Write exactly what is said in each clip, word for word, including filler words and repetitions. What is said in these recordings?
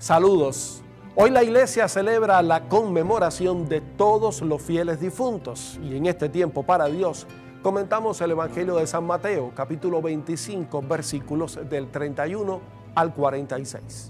Saludos. Hoy la iglesia celebra la conmemoración de todos los fieles difuntos y en este tiempo para Dios comentamos el Evangelio de San Mateo, capítulo veinticinco, versículos del treinta y uno al cuarenta y seis.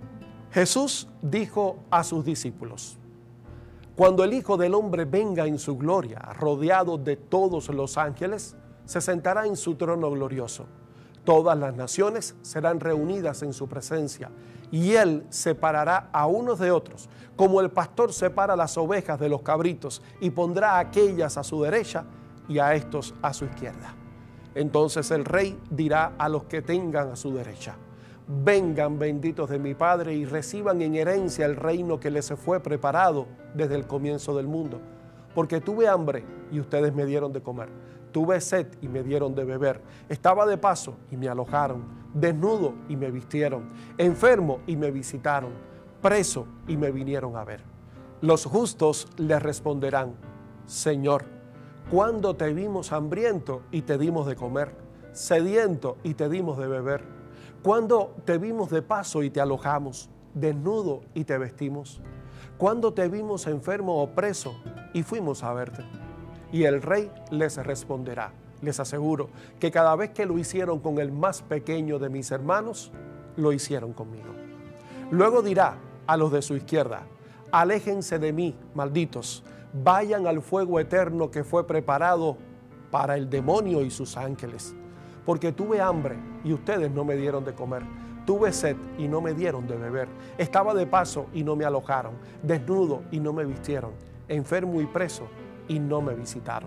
Jesús dijo a sus discípulos: cuando el Hijo del Hombre venga en su gloria, rodeado de todos los ángeles, se sentará en su trono glorioso. Todas las naciones serán reunidas en su presencia, y Él separará a unos de otros, como el pastor separa las ovejas de los cabritos, y pondrá a aquellas a su derecha y a estos a su izquierda. Entonces el Rey dirá a los que tengan a su derecha: vengan benditos de mi Padre y reciban en herencia el reino que les fue preparado desde el comienzo del mundo. Porque tuve hambre y ustedes me dieron de comer, tuve sed y me dieron de beber, estaba de paso y me alojaron, desnudo y me vistieron, enfermo y me visitaron, preso y me vinieron a ver. Los justos les responderán: Señor, ¿cuándo te vimos hambriento y te dimos de comer, sediento y te dimos de beber? ¿Cuándo te vimos de paso y te alojamos, desnudo y te vestimos? ¿Cuándo te vimos enfermo o preso y fuimos a verte? Y el Rey les responderá: les aseguro que cada vez que lo hicieron con el más pequeño de mis hermanos, lo hicieron conmigo. Luego dirá a los de su izquierda: aléjense de mí, malditos, vayan al fuego eterno que fue preparado para el demonio y sus ángeles. Porque tuve hambre y ustedes no me dieron de comer, tuve sed y no me dieron de beber, estaba de paso y no me alojaron, desnudo y no me vistieron, enfermo y preso y no me visitaron.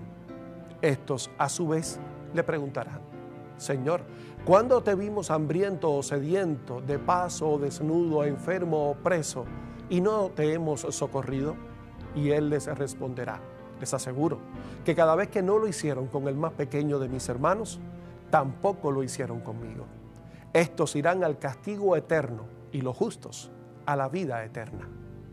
Estos a su vez le preguntarán: Señor, ¿cuándo te vimos hambriento o sediento, de paso o desnudo, enfermo o preso y no te hemos socorrido? Y Él les responderá: les aseguro que cada vez que no lo hicieron con el más pequeño de mis hermanos, tampoco lo hicieron conmigo. Estos irán al castigo eterno y los justos a la vida eterna.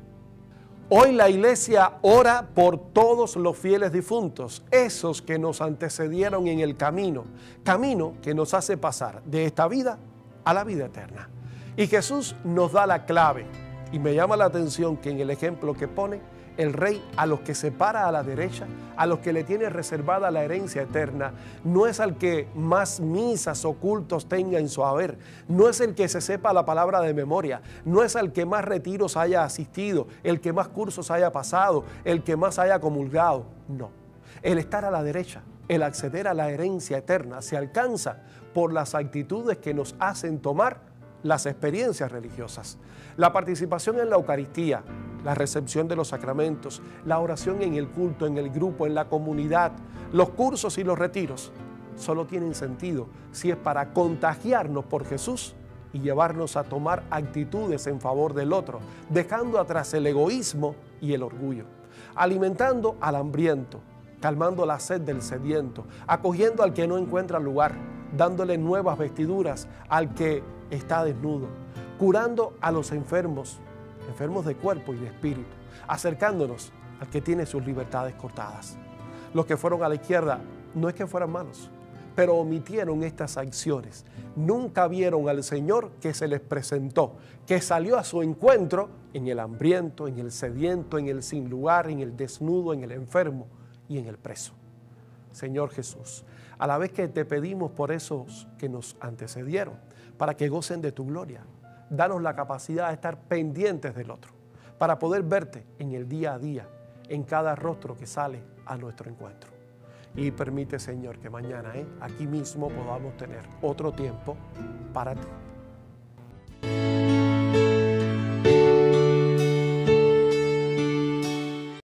Hoy la iglesia ora por todos los fieles difuntos, esos que nos antecedieron en el camino, camino que nos hace pasar de esta vida a la vida eterna. Y Jesús nos da la clave, y me llama la atención que en el ejemplo que pone, el Rey a los que separa a la derecha, a los que le tiene reservada la herencia eterna, no es al que más misas o cultos tenga en su haber, no es el que se sepa la palabra de memoria, no es al que más retiros haya asistido, el que más cursos haya pasado, el que más haya comulgado. No, el estar a la derecha, el acceder a la herencia eterna se alcanza por las actitudes que nos hacen tomar las experiencias religiosas. La participación en la Eucaristía, la recepción de los sacramentos, la oración en el culto, en el grupo, en la comunidad, los cursos y los retiros, solo tienen sentido si es para contagiarnos por Jesús y llevarnos a tomar actitudes en favor del otro, dejando atrás el egoísmo y el orgullo, alimentando al hambriento, calmando la sed del sediento, acogiendo al que no encuentra lugar, dándole nuevas vestiduras al que está desnudo, curando a los enfermos, enfermos de cuerpo y de espíritu, acercándonos al que tiene sus libertades cortadas. Los que fueron a la izquierda no es que fueran malos, pero omitieron estas acciones. Nunca vieron al Señor que se les presentó, que salió a su encuentro en el hambriento, en el sediento, en el sin lugar, en el desnudo, en el enfermo y en el preso. Señor Jesús, a la vez que te pedimos por esos que nos antecedieron, para que gocen de tu gloria, danos la capacidad de estar pendientes del otro, para poder verte en el día a día, en cada rostro que sale a nuestro encuentro. Y permite, Señor, que mañana, ¿eh? aquí mismo podamos tener otro tiempo para ti.